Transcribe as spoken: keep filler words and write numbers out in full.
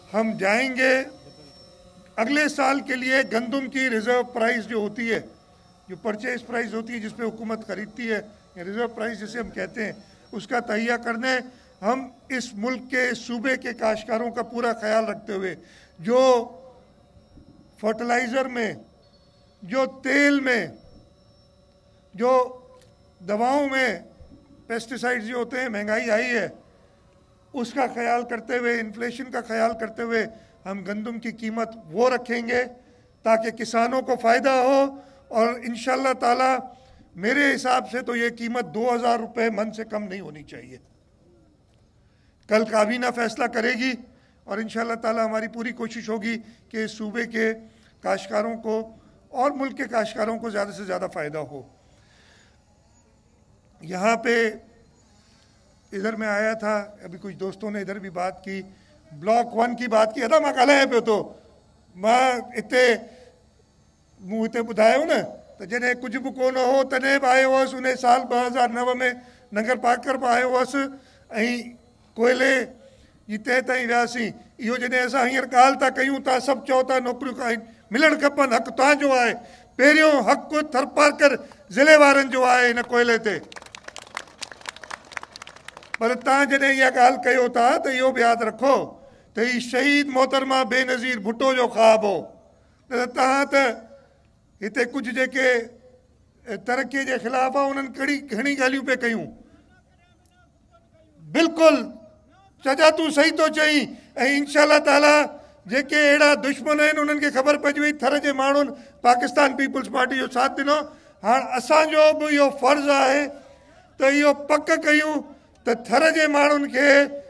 हम जाएंगे अगले साल के लिए गंदम की रिजर्व प्राइस जो होती है, जो परचेज प्राइस होती है जिस पे हुकूमत खरीदती है, या रिजर्व प्राइस जिसे हम कहते हैं, उसका तहिया करने हम इस मुल्क के सूबे के काश्तकारों का पूरा ख्याल रखते हुए जो फर्टिलाइज़र में, जो तेल में, जो दवाओं में पेस्टिसाइड्स जो होते हैं, महंगाई आई है, उसका ख्याल करते हुए, इन्फ्लेशन का ख्याल करते हुए हम गंदम की कीमत वो रखेंगे ताकि किसानों को फ़ायदा हो। और इंशाअल्लाह ताला मेरे हिसाब से तो ये कीमत दो हज़ार रुपये मन से कम नहीं होनी चाहिए। कल काबीना फैसला करेगी और इंशाअल्लाह ताला हमारी पूरी कोशिश होगी कि इस सूबे के काश्तकारों को और मुल्क के काश्तकारों को ज़्यादा से ज़्यादा फ़ायदा हो। यहाँ पे इधर में आया था, अभी कुछ दोस्तों ने इधर भी बात की, ब्लॉक वन की बात की, अदा मां ॻाल्हायां पियो थो, मां हिते मूं हिते ॿुधायो न त जॾहिं कुझु बि कोन हो तॾहिं बि आयो हुअसि, उन साल ॿ हज़ार नव में नगर पाकर बि आयो हुअसि ऐं कोयले जी तह ताईं वियासीं। इहो जॾहिं असां हींअर ॻाल्हि था कयूं, तव्हां सभु चओ था नौकरियूं आहिनि, मिलणु खपनि, हक़ु तव्हांजो आहे। पहिरियों हक़ु थरपारकर ज़िले वारनि जो आहे हिन कोयले ते, पर तव्हां जॾहिं इहा ॻाल्हि कयो था त इहो बि यादि रखो त हीउ शहीद मोहतरमा बेनज़ीर भुट्टो जो ख़्वाब हो। त तव्हां त हिते कुझु जेके तरक़ीअ जे ख़िलाफ़ आहे उन्हनि कहिड़ी घणी ॻाल्हियूं पिए कयूं। बिल्कुलु सजा तूं सही थो चई, ऐं इंशाअल्लाह ताला जेके अहिड़ा दुश्मन आहिनि उन्हनि खे ख़बर पइजी वई, थर जे माण्हुनि पाकिस्तान पीपल्स पार्टी जो साथ ॾिनो। हाणे असांजो बि इहो फ़र्ज़ु आहे त इहो पक कयूं त थर जे माण्हुनि खे